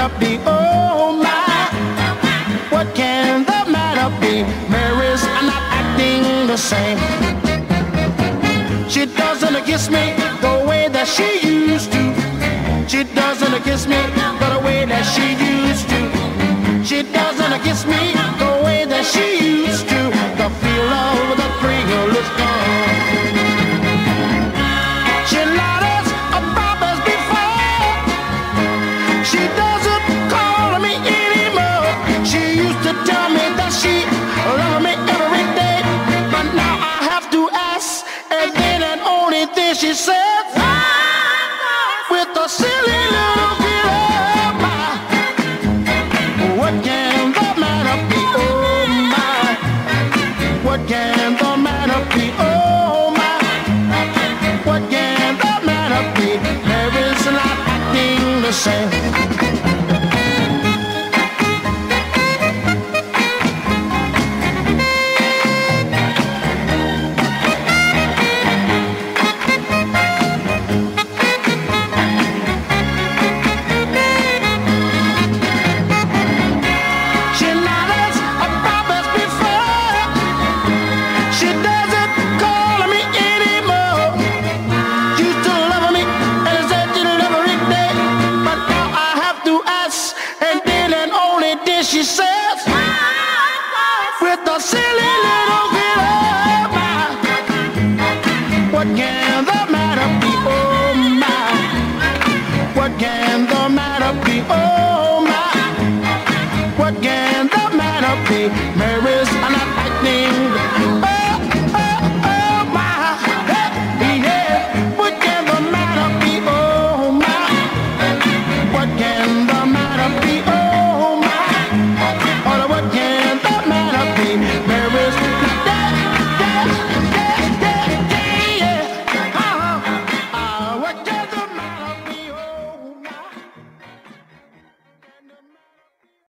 matter be? Oh my, what can the matter be? Mary's not acting the same. She doesn't kiss me the way that she used to. She doesn't kiss me the way that she used to. She doesn't kiss me the way that she used to. The feel of the thrill is gone. She lied us a promise before. She doesn't call me anymore. She used to tell me that she loved me every day, but now I have to ask, and then and only thing she says, with a silly little bit of my, what can the matter be? Oh my, what can the matter be? Oh my, what can the matter be? Mary's not acting the same. She says, with a silly little bit of my, what can the matter be? Oh my, what can the matter be? Oh my, what can the matter be? Mary's not acting. Oh, oh, oh my, hey, yeah, what can the matter be? Oh my, what can the matter be? Oh,